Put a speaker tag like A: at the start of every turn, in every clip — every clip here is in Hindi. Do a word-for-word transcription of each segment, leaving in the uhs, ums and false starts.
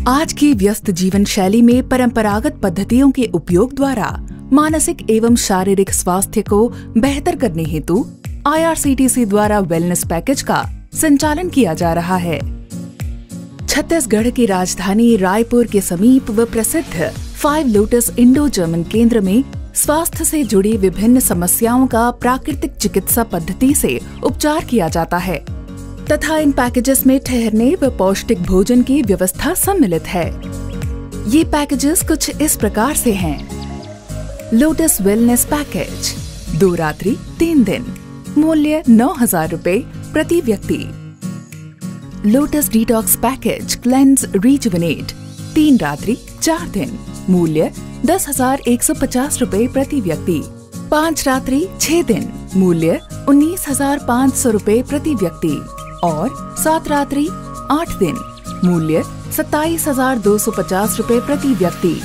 A: आज की व्यस्त जीवन शैली में परंपरागत पद्धतियों के उपयोग द्वारा मानसिक एवं शारीरिक स्वास्थ्य को बेहतर करने हेतु आई आर सी टी सी द्वारा वेलनेस पैकेज का संचालन किया जा रहा है। छत्तीसगढ़ की राजधानी रायपुर के समीप व प्रसिद्ध फाइव लोटस इंडो जर्मन केंद्र में स्वास्थ्य से जुड़ी विभिन्न समस्याओं का प्राकृतिक चिकित्सा पद्धति से उपचार किया जाता है तथा इन पैकेजेस में ठहरने व पौष्टिक भोजन की व्यवस्था सम्मिलित है। ये पैकेजेस कुछ इस प्रकार से हैं। लोटस वेलनेस पैकेज, दो रात्रि तीन दिन, मूल्य नौ हजार रूपए प्रति व्यक्ति। Lotus detox package cleanse rejuvenate, तीन रात्रि चार दिन, मूल्य दस हजार एक सौ पचास रूपए प्रति व्यक्ति। पाँच रात्रि छह दिन, मूल्य उन्नीस हजार पाँच सौ रूपए प्रति व्यक्ति और सात रात्रि आठ दिन, मूल्य सत्ताईस हजार दो सौ पचास रूपए प्रति व्यक्ति।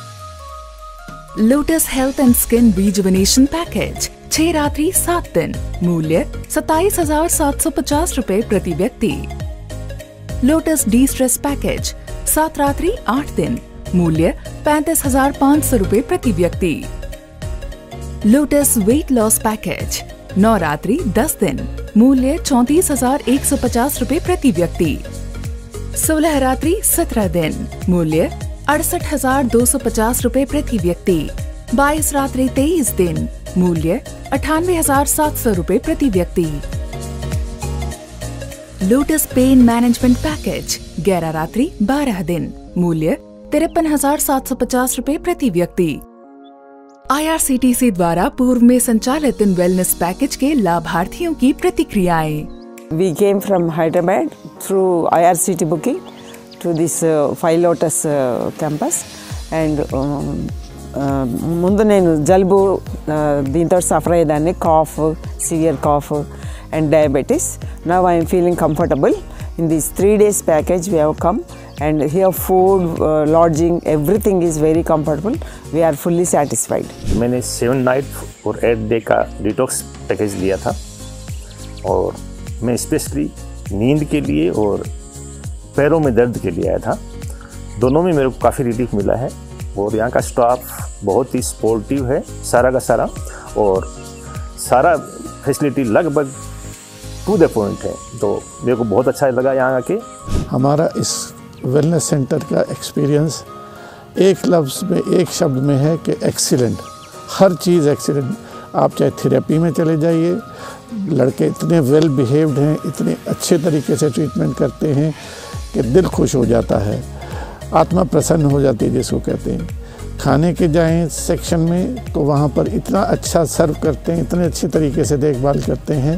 A: Lotus health and skin rejuvenation package, छह रात्रि सात दिन, मूल्य सत्ताईस हजार सात सौ पचास रूपए प्रति व्यक्ति। लोटस डी स्ट्रेस पैकेज, सात रात्रि आठ दिन, मूल्य पैंतीस हजार पाँच सौ रूपए प्रति व्यक्ति। लोटस वेट लॉस पैकेज, नौ रात्रि दस दिन, मूल्य चौंतीस हजार एक सौ पचास रूपए प्रति व्यक्ति। सोलह रात्रि सत्रह दिन, मूल्य अड़सठ हजार दो सौ पचास रूपए प्रति व्यक्ति। बाईस रात्रि तेईस दिन, मूल्य अठानवे हजार सात सौ रूपए प्रति व्यक्ति। लोटस पेन मैनेजमेंट पैकेज, ग्यारह रात्रि बारह दिन, मूल्य तिरपन हजार सात सौ पचास रूपए प्रति व्यक्ति। आई आर सी टी सी द्वारा पूर्व में संचालित इन वेलनेस पैकेज के लाभार्थियों की प्रतिक्रियाएं।
B: We came from Hyderabad through I R C T booking to this uh, Five Lotus uh, campus and um, uh, ముందు నేను జలుబు దీంతో సఫర్ అయ్యేదాన్ని, cough, severe cough and diabetes. Now I am feeling comfortable. In this three days package we have come and here food, uh, lodging, everything is very comfortable. We are fully satisfied.
C: मैंने सेवन नाइट और एट डे का डिटॉक्स पैकेज लिया था और मैं स्पेशली नींद के लिए और पैरों में दर्द के लिए आया था। दोनों में मेरे को काफ़ी रिलीफ मिला है और यहाँ का स्टाफ बहुत ही सपोर्टिव है सारा का सारा, और सारा फैसिलिटी लगभग टू द पॉइंट है, तो मेरे को बहुत अच्छा लगा यहाँ आके।
D: हमारा इस वेलनेस सेंटर का एक्सपीरियंस एक लफ्ज़ में, एक शब्द में है कि एक्सीलेंट। हर चीज़ एक्सीलेंट। आप चाहे थेरेपी में चले जाइए, लड़के इतने वेल बिहेव्ड हैं, इतने अच्छे तरीके से ट्रीटमेंट करते हैं कि दिल खुश हो जाता है, आत्मा प्रसन्न हो जाती है जिसको कहते हैं। खाने के जाएं सेक्शन में तो वहाँ पर इतना अच्छा सर्व करते हैं, इतने अच्छे तरीके से देखभाल करते हैं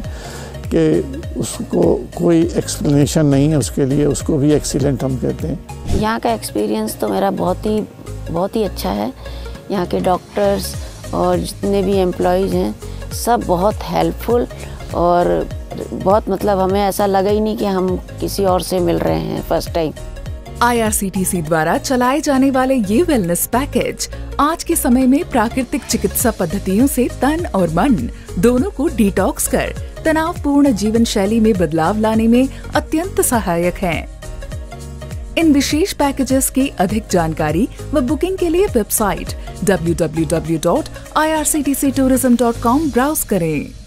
D: कि उसको कोई एक्सप्लेनेशन नहीं है उसके लिए, उसको भी एक्सीलेंट हम कहते हैं।
E: यहाँ का एक्सपीरियंस तो मेरा बहुत ही बहुत ही अच्छा है। यहाँ के डॉक्टर्स और जितने भी एम्प्लॉयज़ हैं सब बहुत हेल्पफुल और बहुत, मतलब हमें ऐसा लगा ही नहीं कि हम किसी और से मिल रहे हैं first time.
A: I R C T C द्वारा चलाए जाने वाले ये वेलनेस पैकेज आज के समय में प्राकृतिक चिकित्सा पद्धतियों से तन और मन दोनों को डिटॉक्स कर तनावपूर्ण जीवन शैली में बदलाव लाने में अत्यंत सहायक हैं। इन विशेष पैकेजेस की अधिक जानकारी व बुकिंग के लिए website W W W dot I R C T C tourism dot com browse करें।